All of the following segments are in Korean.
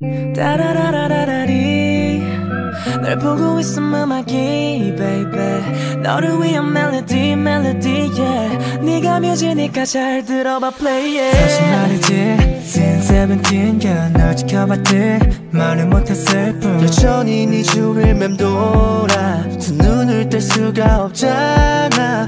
따라라라라리 널 보고 있음 음악이 baby 너를 위한 멜로디 yeah 네가 뮤지니까 잘 들어봐 play it 사실 말이지 since 17 yeah, 널 지켜봤지 말을 못했을 뿐 여전히 네 주위를 맴돌아 두 눈을 뗄 수가 없잖아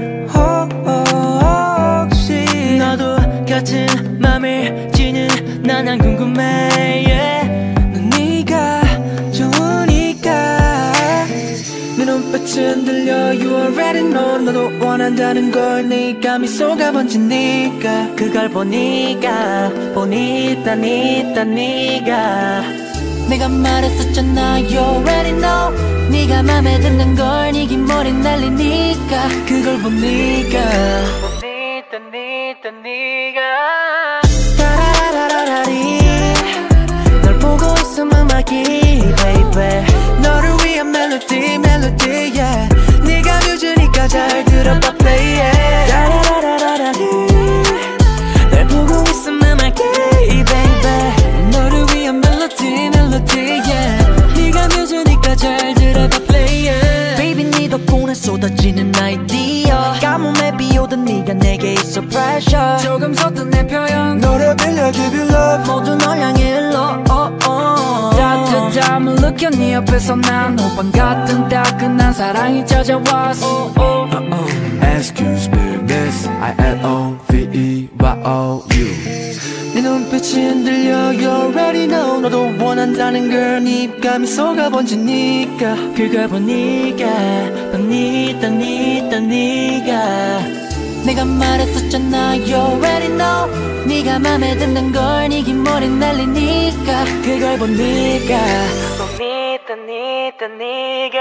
혹시 너도 같은 맘일지는 난 궁금해 yeah. 넌 네가 좋으니까 내 눈빛은 들려 You already know 너도 원한다는 걸 네가 미소가 번지니까 그걸 보니까 네가 내가 말했었잖아 You already know 네가 맘에 드는 걸 네 긴 머리 날리니까 그걸 보니까 네가 따라라라라리 널 보고 있음 음악이 baby 너를 위한 멜로디 yeah. 네가 뮤지니까 잘 들어봐 play it 따라라라라리 널 보고 있음 음악이 baby 너를 위한 멜로디 yeah. 네가 뮤지니까 잘 들어봐 play it baby 네 덕분에 쏟아지는 아이디어 가뭄에 비오던 네가 내게 있어 pressure 조금 섰던 내 표현 너를 빌려 give you love 모두 널 향해 흘러 따뜻함을 느껴 네 옆에서 난 호빵 같은 따끈한 사랑이 찾아왔어 Excuse me miss I-L-O-V-E-Y-O-U 네 눈빛이 흔들려 You already know 너도 원한다는 걸 네 입가 미소가 번지니까 그걸 보니까 네가 내가 말했었잖아 You already know 네가 맘에 드는 걸 네 긴 머리 날리니까 그걸 보니까 네가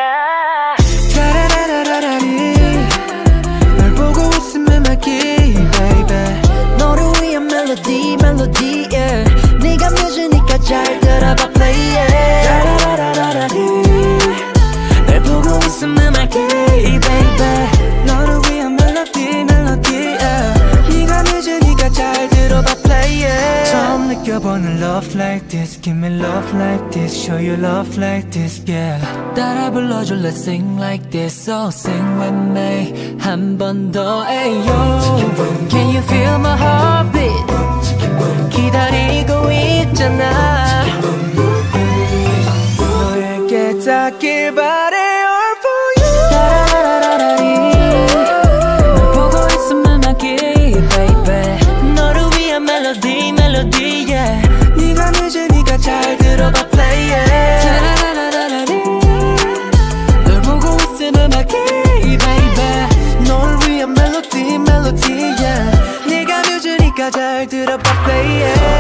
따라라라라리 널 보고 있음 음악이 baby 너를 위한 멜로디 yeah. 네가 뮤지니까 잘 들어봐 play it 따라라라라리 널 보고 있음 음악이 baby 너를 위한 멜로디 yeah. 네가 뮤지니까 잘 들어봐 play it 처음 느껴보는 love like this Give me love like this Show you love like this yeah 따라 불러줘 let's sing like this So sing with me 한 번 더 ayo Can you feel my heartbeat 기다리고 있잖아 너에게 닿길 바래 all for you 따라라라라리 널 보고 있음 음악이 baby 너를 위한 멜로디 yeah. 네가 뮤지니까 잘 들어봐 play it 따라라라라리 널 보고 있음 음악이 baby 너를 위한 멜로디 yeah. 네가 뮤지니까 잘 들어봐 play it